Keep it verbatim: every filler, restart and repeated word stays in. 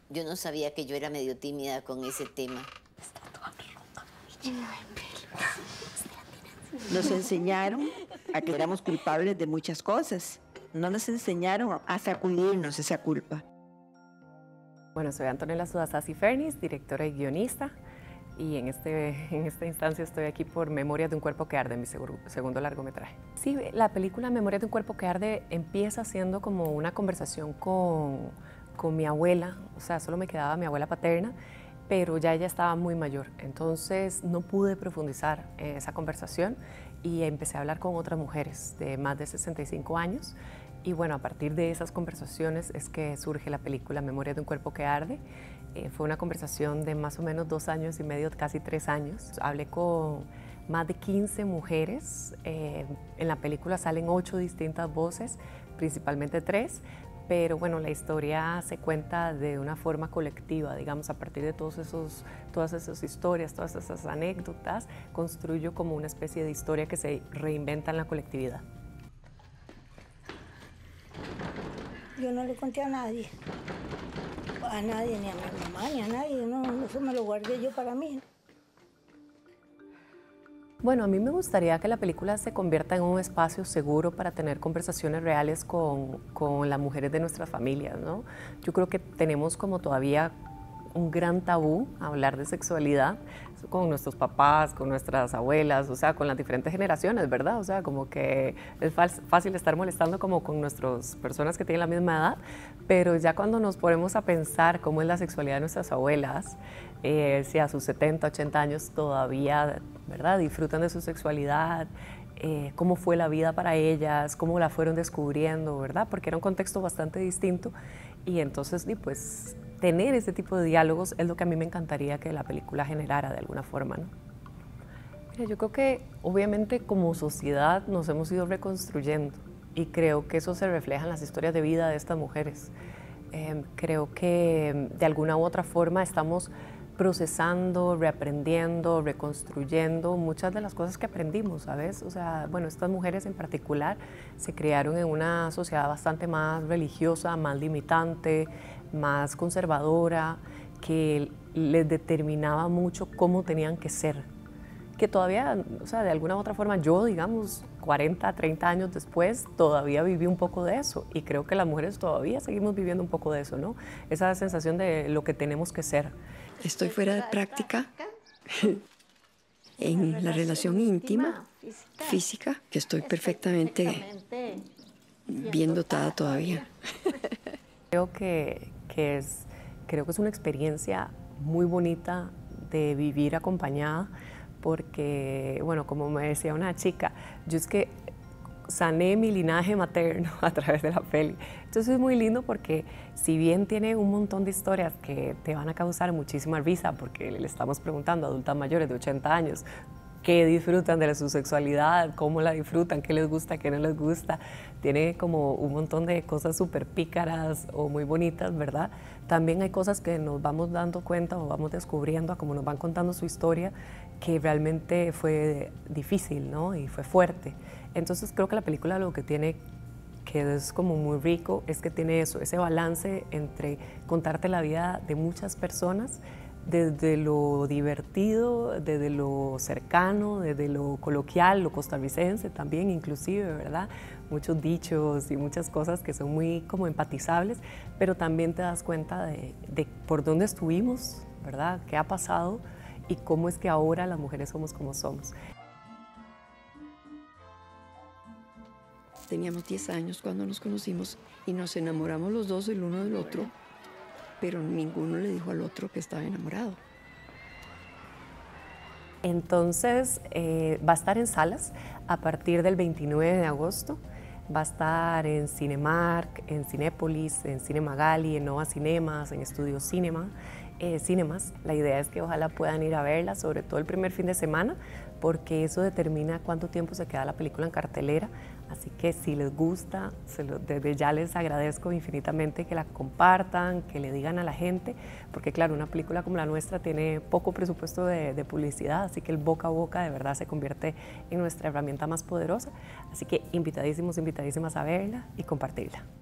Yo no sabía que yo era medio tímida con ese tema. Nos enseñaron a que éramos culpables de muchas cosas. No nos enseñaron a sacudirnos esa culpa. Bueno, soy Antonella Sudasasi Fernis, directora y guionista, y en, este, en esta instancia estoy aquí por Memorias de un cuerpo que arde, mi segundo largometraje. Sí, la película Memorias de un cuerpo que arde empieza siendo como una conversación con, con mi abuela, o sea, solo me quedaba mi abuela paterna, pero ya ella estaba muy mayor, entonces no pude profundizar en esa conversación y empecé a hablar con otras mujeres de más de sesenta y cinco años. Y bueno, a partir de esas conversaciones es que surge la película Memorias de un cuerpo que arde. Eh, fue una conversación de más o menos dos años y medio, casi tres años. Hablé con más de quince mujeres. Eh, en la película salen ocho distintas voces, principalmente tres. Pero bueno, la historia se cuenta de una forma colectiva, digamos, a partir de todos esos, todas esas historias, todas esas anécdotas, construyo como una especie de historia que se reinventa en la colectividad. Yo no le conté a nadie, a nadie, ni a mi mamá, ni a nadie, no, eso me lo guardé yo para mí. Bueno, a mí me gustaría que la película se convierta en un espacio seguro para tener conversaciones reales con, con las mujeres de nuestras familias, ¿no? Yo creo que tenemos como todavía un gran tabú a hablar de sexualidad con nuestros papás, con nuestras abuelas, o sea, con las diferentes generaciones, ¿verdad? O sea, como que es fácil estar molestando como con nuestras personas que tienen la misma edad, pero ya cuando nos ponemos a pensar cómo es la sexualidad de nuestras abuelas, eh, si a sus setenta, ochenta años todavía, ¿verdad?, disfrutan de su sexualidad, eh, cómo fue la vida para ellas, cómo la fueron descubriendo, ¿verdad? Porque era un contexto bastante distinto y entonces, pues, tener ese tipo de diálogos es lo que a mí me encantaría que la película generara de alguna forma, ¿no? Mira, yo creo que obviamente como sociedad nos hemos ido reconstruyendo y creo que eso se refleja en las historias de vida de estas mujeres. Eh, creo que de alguna u otra forma estamos procesando, reaprendiendo, reconstruyendo muchas de las cosas que aprendimos, ¿sabes? O sea, bueno, estas mujeres en particular se criaron en una sociedad bastante más religiosa, más limitante, más conservadora, que les determinaba mucho cómo tenían que ser. Que todavía, o sea, de alguna u otra forma, yo, digamos, cuarenta, treinta años después, todavía viví un poco de eso. Y creo que las mujeres todavía seguimos viviendo un poco de eso, ¿no? Esa sensación de lo que tenemos que ser. Estoy fuera de práctica en la relación íntima, física, que estoy perfectamente bien dotada todavía. Creo que, que es, creo que es una experiencia muy bonita de vivir acompañada, porque, bueno, como me decía una chica, yo es que sané mi linaje materno a través de la peli. Entonces es muy lindo porque si bien tiene un montón de historias que te van a causar muchísima risa, porque le estamos preguntando a adultas mayores de ochenta años qué disfrutan de su sexualidad, cómo la disfrutan, qué les gusta, qué no les gusta, tiene como un montón de cosas súper pícaras o muy bonitas, ¿verdad? También hay cosas que nos vamos dando cuenta o vamos descubriendo a cómo nos van contando su historia, que realmente fue difícil, ¿no? Y fue fuerte. Entonces creo que la película lo que tiene, que es como muy rico, es que tiene eso, ese balance entre contarte la vida de muchas personas, desde lo divertido, desde lo cercano, desde lo coloquial, lo costarricense también inclusive, ¿verdad? Muchos dichos y muchas cosas que son muy como empatizables, pero también te das cuenta de, de por dónde estuvimos, ¿verdad? ¿Qué ha pasado? Y cómo es que ahora las mujeres somos como somos. Teníamos diez años cuando nos conocimos y nos enamoramos los dos el uno del otro, pero ninguno le dijo al otro que estaba enamorado. Entonces, eh, va a estar en salas a partir del veintinueve de agosto. Va a estar en Cinemark, en Cinépolis, en Cinemagali, en Nova Cinemas, en Estudio Cinema, eh, Cinemas. La idea es que ojalá puedan ir a verla, sobre todo el primer fin de semana, porque eso determina cuánto tiempo se queda la película en cartelera. Así que si les gusta, se lo, desde ya les agradezco infinitamente que la compartan, que le digan a la gente, porque claro, una película como la nuestra tiene poco presupuesto de, de publicidad, así que el boca a boca de verdad se convierte en nuestra herramienta más poderosa. Así que invitadísimos, invitadísimas a verla y compartirla.